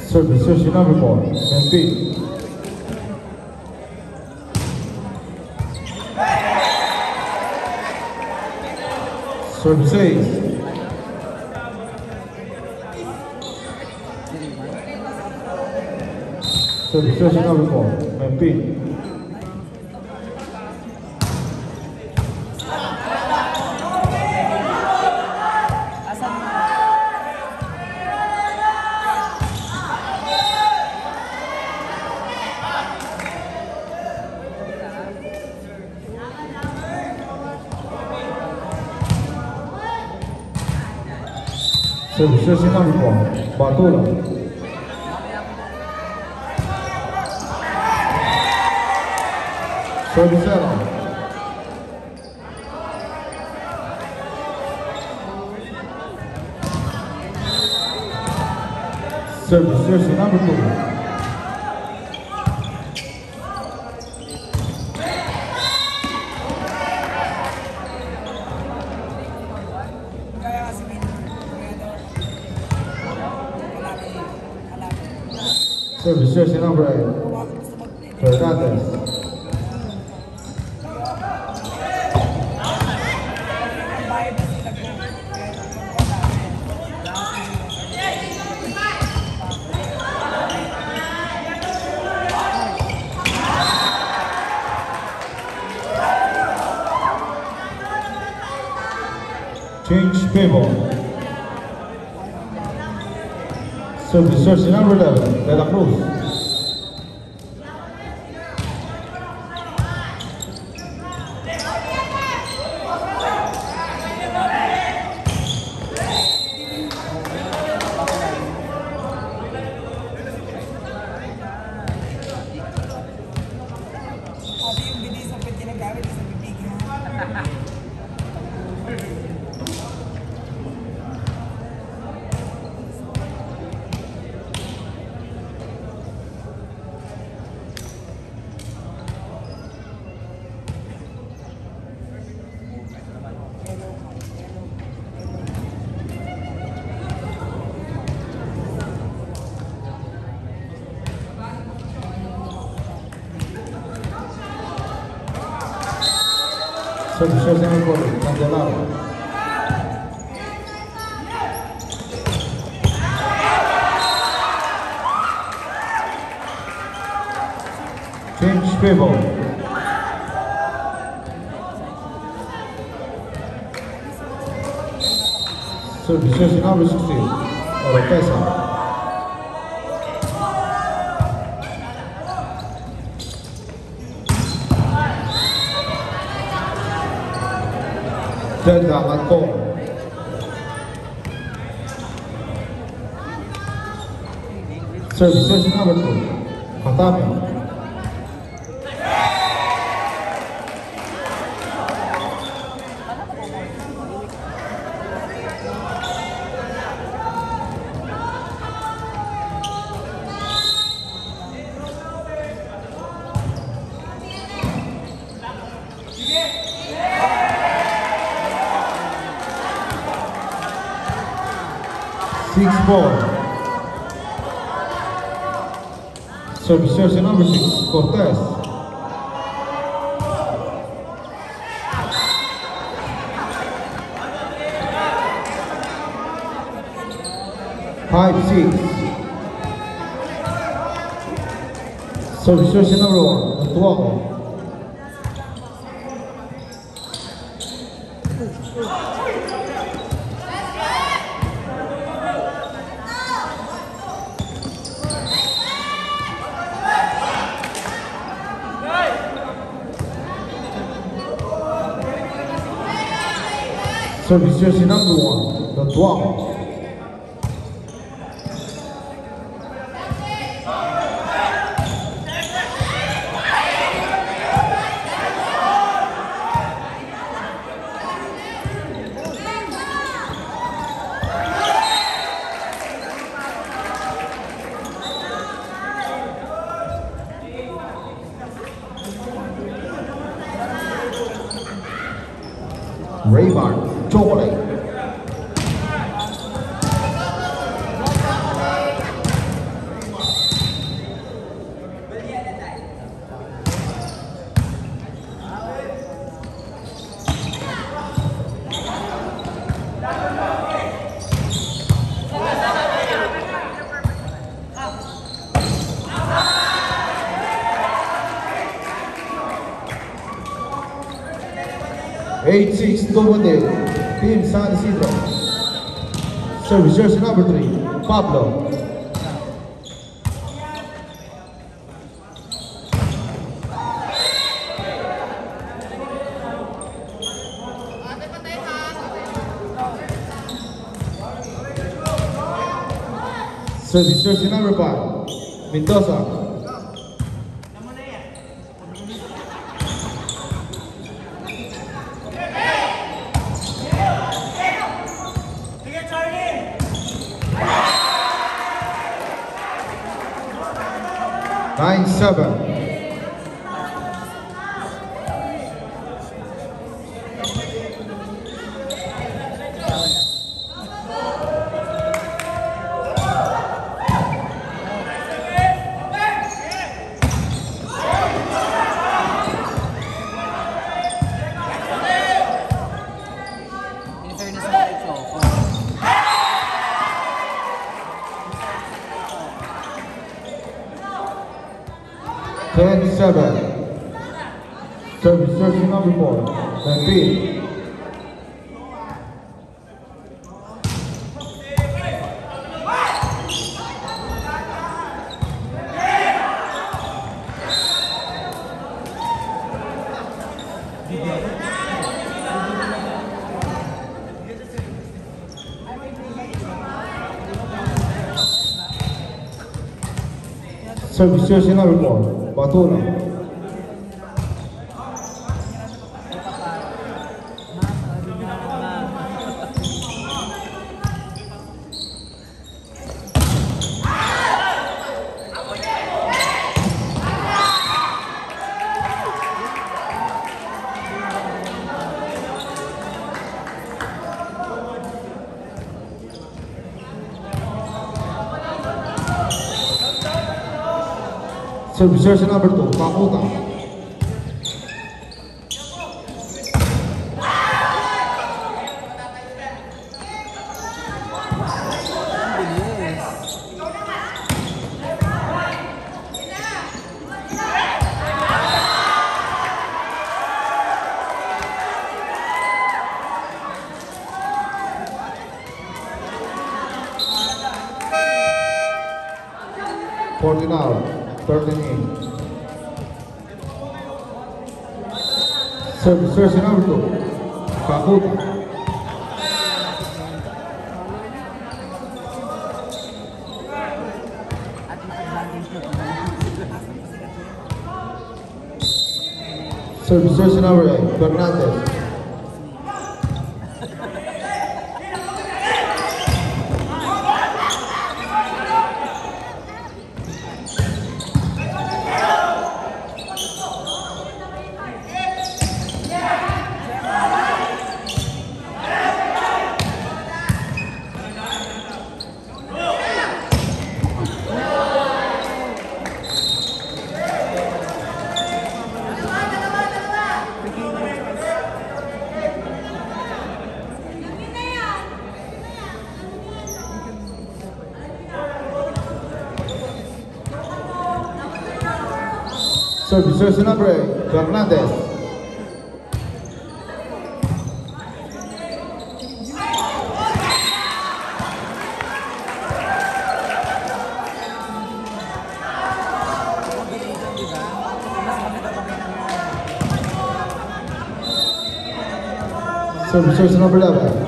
Service number 4, and B. Service ace. Service number 4, and B. Service number 4, Batula. Service error. Service number 2. Service number 8, Fernandez. Change table. Service number 11, De La Cruz. Service number 4, Candelaro. Change table. Service number 16, Oropesa. Delta Alarcón. Service number 2, Catania. Service number 6, Cortez. Five, 6. Service number 1, Antuomo. Service number 1, the 12. Raybar, chocolate. 8-6, double Team San Isidro. Service jersey number 3, Pablo. Service jersey number 5, Mendoza. Nine, 7. Ten, 7. Service jersey number 4, 19. Service jersey number 4, Batula. Service jersey number 2, Kakuta. Now, 13. Service jersey number 2, Kakuta. Service jersey number 8, Fernandez. Service jersey number 8, Fernandez. Service jersey number 11.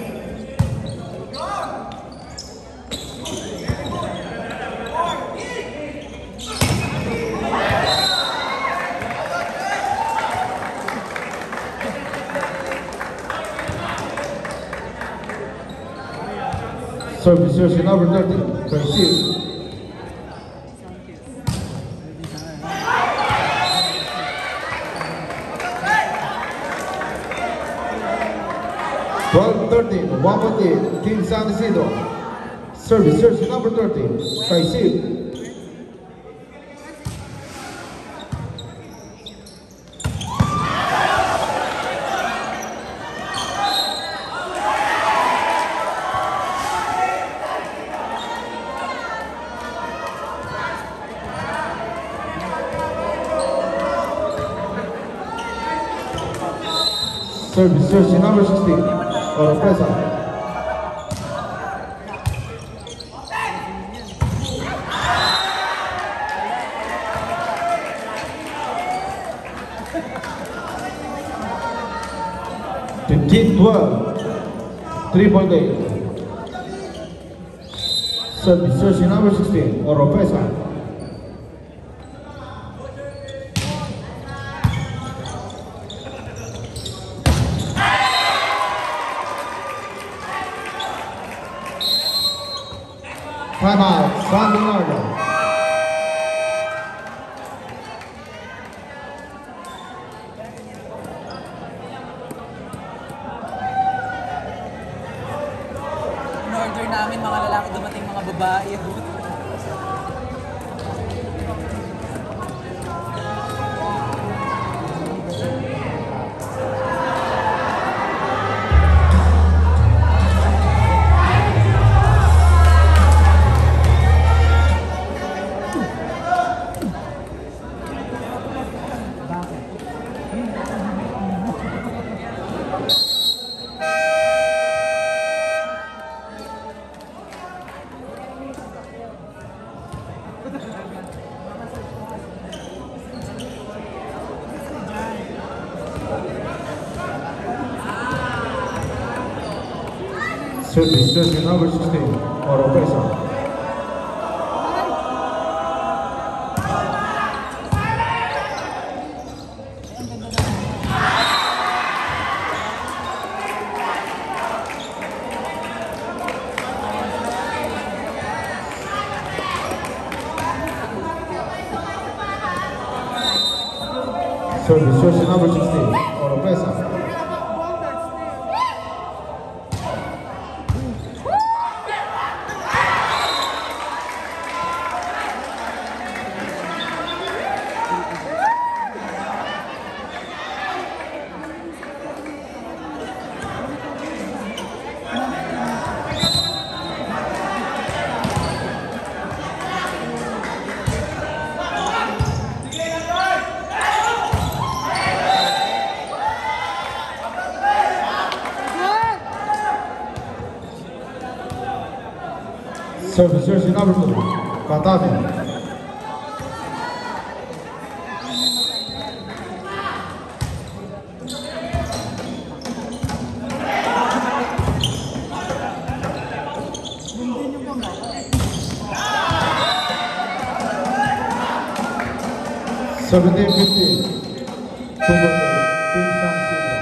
Service jersey number 30, Brazil. Well, 13, 1-1, Team San Isidro. Service jersey number 13, Brazil. Service jersey number 16, Oropesa. Team 12, 3.8. Service jersey number 16, Oropesa. Timeout, San Bernardo. In-order namin mga lalaki, dumating mga babae. Service jersey number 16, Oropesa. Service jersey number 16, Oropesa. Service jersey number 2, Catania. Seventeen 15. Team San Isidro.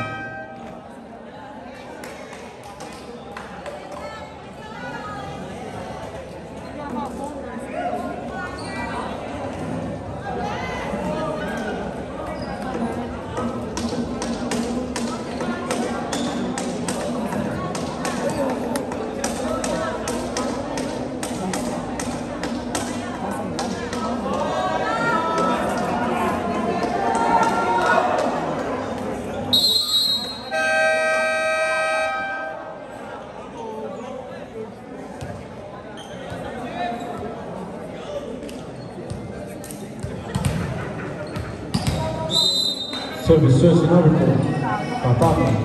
Service jersey number 4, Catania.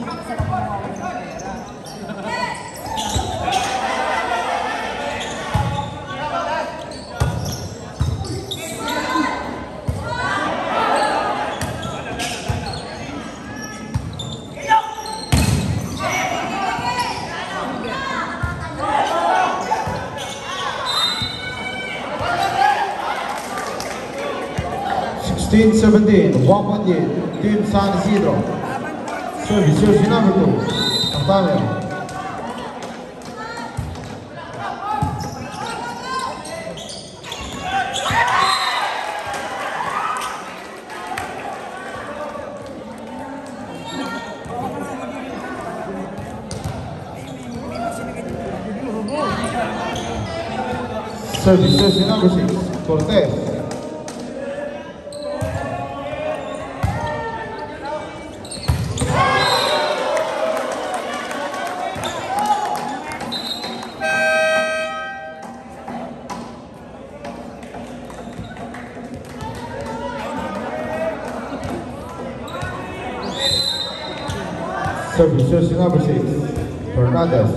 Team 17, 1 lead, Team San Isidro. Service jersey number 2, Catania. Service jersey number 6, Cortez. Service jersey number 6, Fernandez.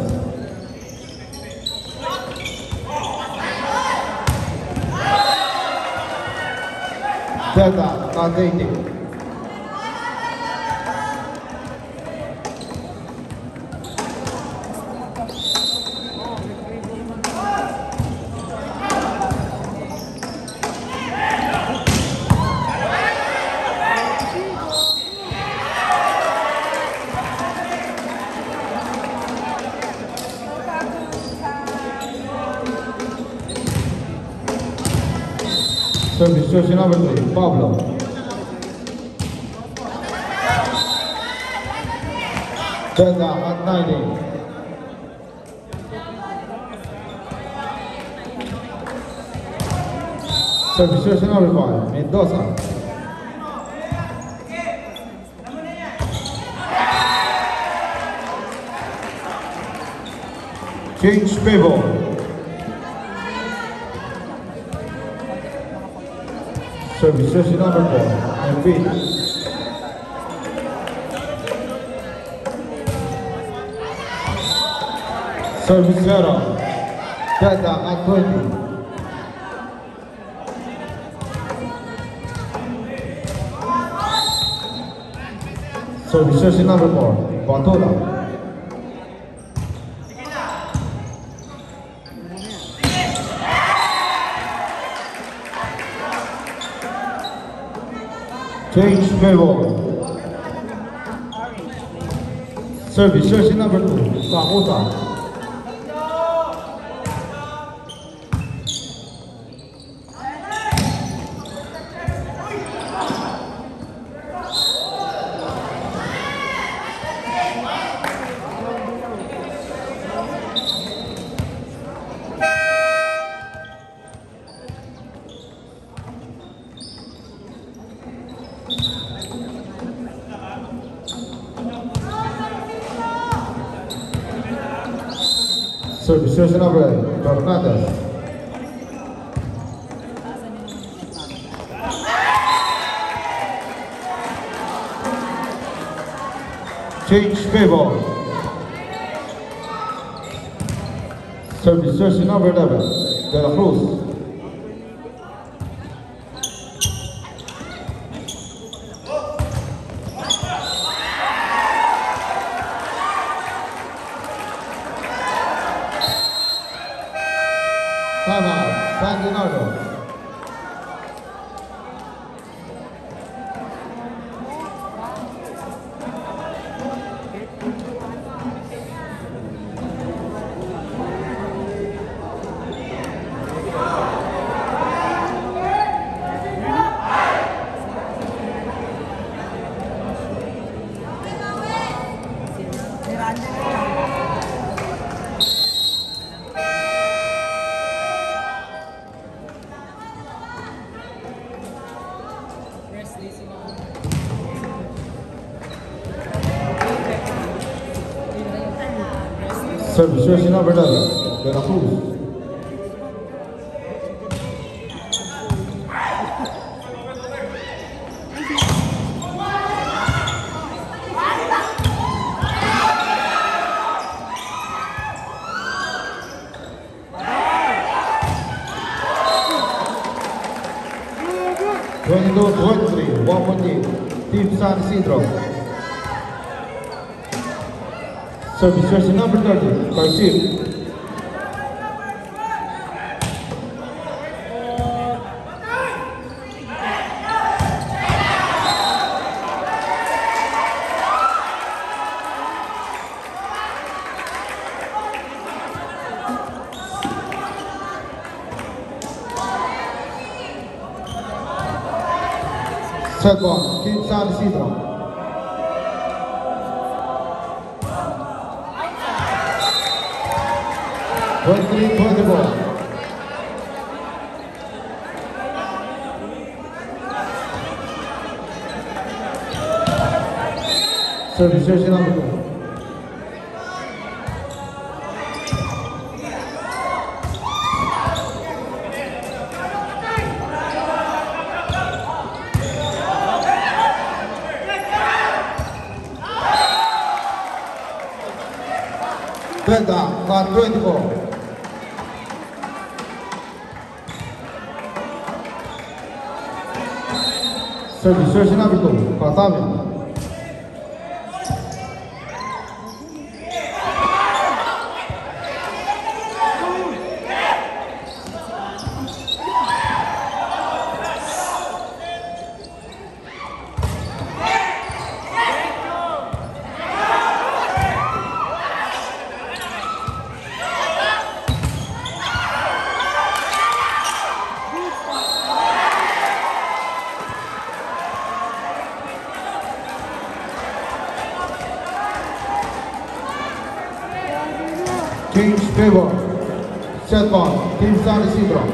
Delta, not dating. Service jersey number 3, Pablo. Delta at 90. Service jersey number 5, Mendoza. Change pivot. Service jersey number 4, Embiid. Service zero, Delta at 20. Service jersey number 4, Batola. Change pivot. Service jersey number 2, Kakuta. Service jersey number 8, Fernandez. Change pivot. Service jersey number 11, De La Cruz. Timeout, San Leonardo. Service jersey number 11, De La Cruz. (22-23), 1 point lead, Team San Isidro. Service jersey number 30, Karsip. Set one, Team San Isidro. (23-24). Service jersey number 2. Delta got 24. Service number 2, Batavia. Kings favor. Set ball. Team San Isidro.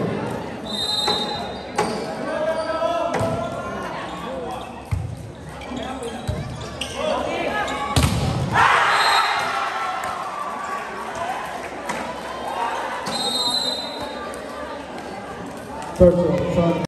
Third set.